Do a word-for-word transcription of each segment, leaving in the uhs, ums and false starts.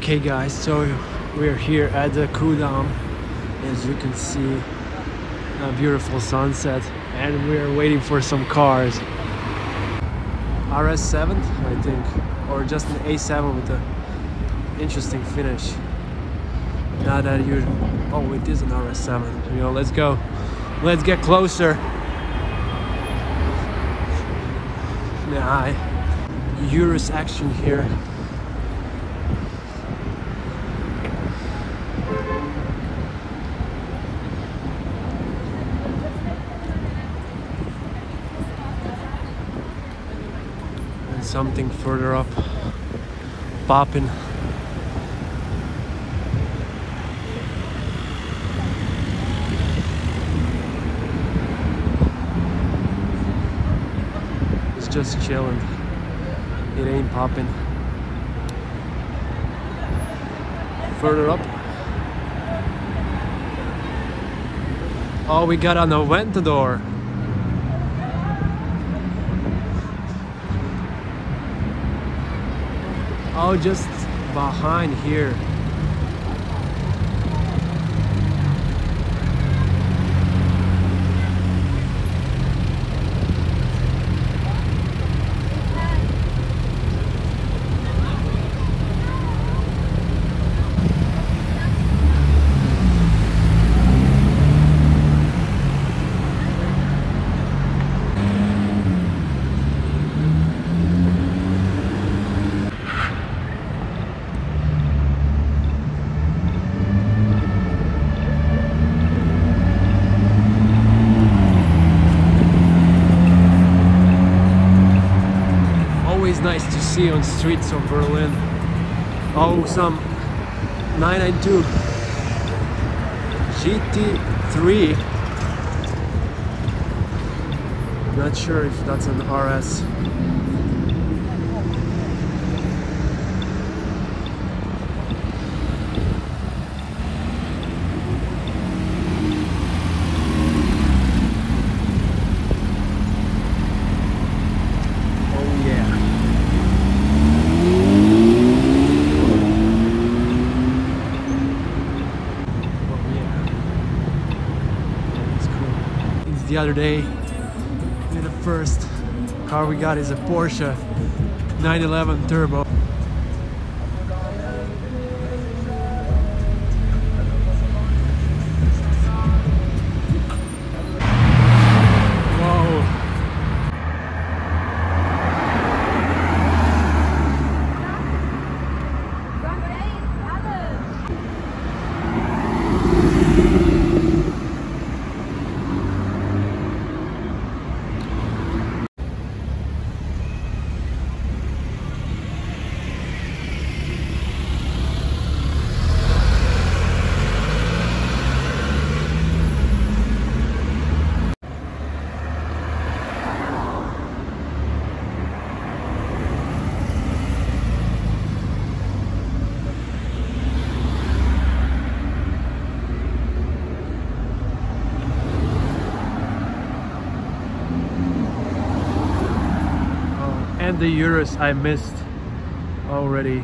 Okay guys, so we're here at the cooldown. As you can see, a beautiful sunset, and we're waiting for some cars. R S seven, I think, or just an A seven with an interesting finish. Not that you, oh, it is an R S seven. You know, let's go. Let's get closer. Nah, Urus action here. Something further up, popping. It's just chilling. It ain't popping. Further up. Oh, we got an Aventador. Oh, just behind here. Nice to see on streets of Berlin. Oh, some nine ninety-two G T three. Not sure if that's an R S. The other day, the first car we got is a Porsche nine eleven Turbo. And the Urus I missed already.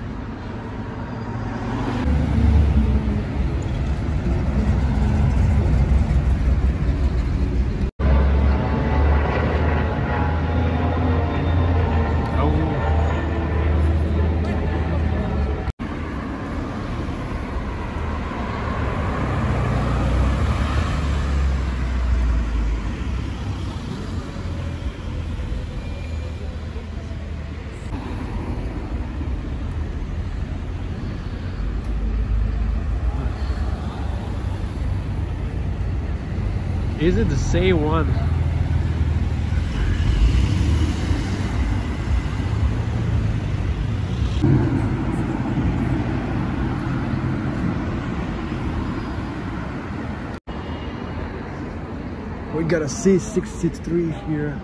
Is it the same one? We got a C sixty-three here.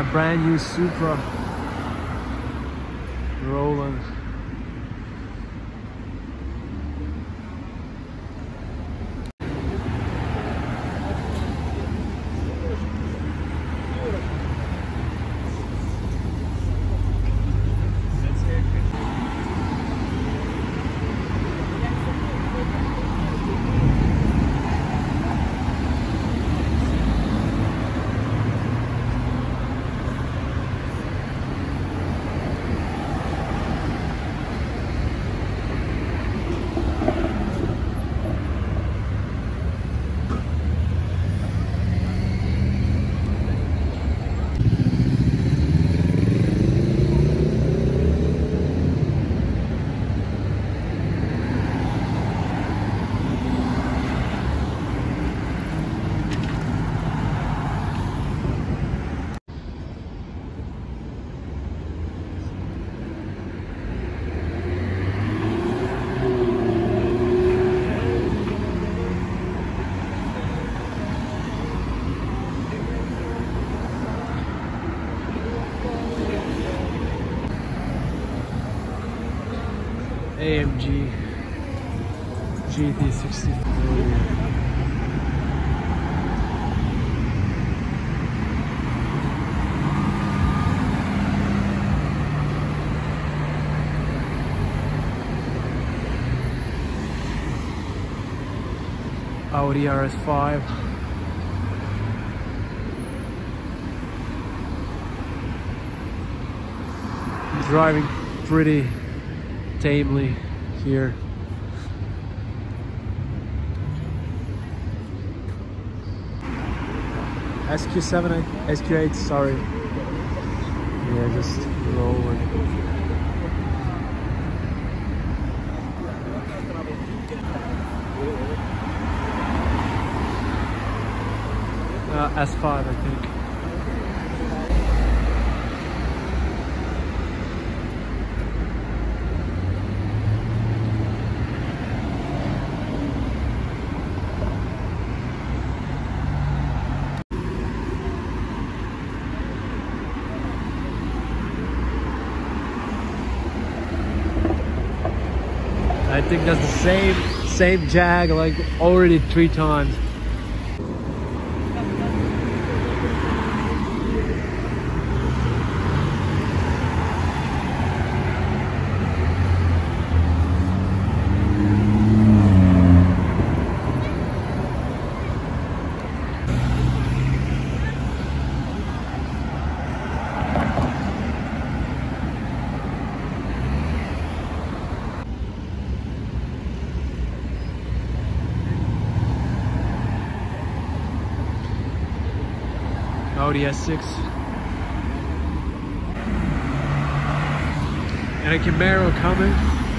brand new Supra rolling. A M G G T sixty-four. Audi R S five. Driving pretty tamely here. S Q seven, S Q eight, sorry. Yeah, just rolling. Uh, S five, I think. I think that's the same same Jag, like already three times. Audi S six and a Camaro coming.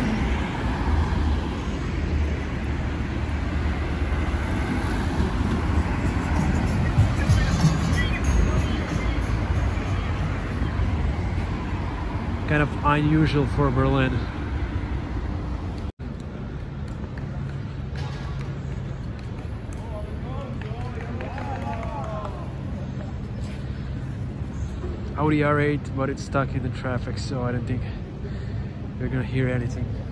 Kind of unusual for Berlin. Audi R eight, but it's stuck in the traffic, so I don't think we're gonna hear anything.